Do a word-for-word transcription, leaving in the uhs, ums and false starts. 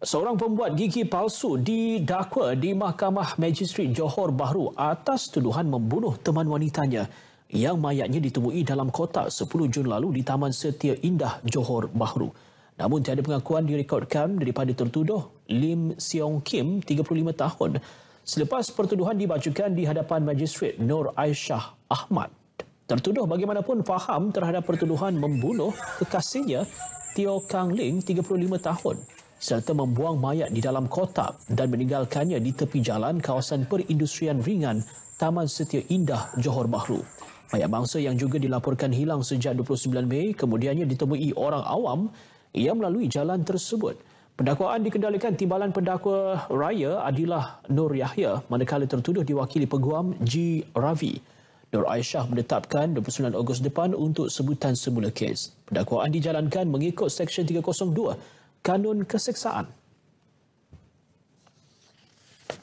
Seorang pembuat gigi palsu didakwa di Mahkamah Magistrate Johor Bahru atas tuduhan membunuh teman wanitanya yang mayatnya ditemui dalam kotak sepuluh Jun lalu di Taman Setia Indah, Johor Bahru. Namun tiada pengakuan direkodkan daripada tertuduh Lim Siong Kim, tiga puluh lima tahun, selepas pertuduhan dibacakan di hadapan Magistrate Nur Aisyah Ahmad. Tertuduh bagaimanapun faham terhadap pertuduhan membunuh kekasihnya Teo Kang Ling, tiga puluh lima tahun, serta membuang mayat di dalam kotak dan meninggalkannya di tepi jalan kawasan perindustrian ringan Taman Setia Indah, Johor Bahru. Mayat bangsa yang juga dilaporkan hilang sejak dua puluh sembilan Mei kemudiannya ditemui orang awam yang melalui jalan tersebut. Pendakwaan dikendalikan Timbalan Pendakwa Raya Adilah Nur Yahya, manakala tertuduh diwakili Peguam G. Ravi. Nur Aisyah menetapkan dua puluh sembilan Ogos depan untuk sebutan semula kes. Pendakwaan dijalankan mengikut Seksyen tiga kosong dua Kanun Keseksaan.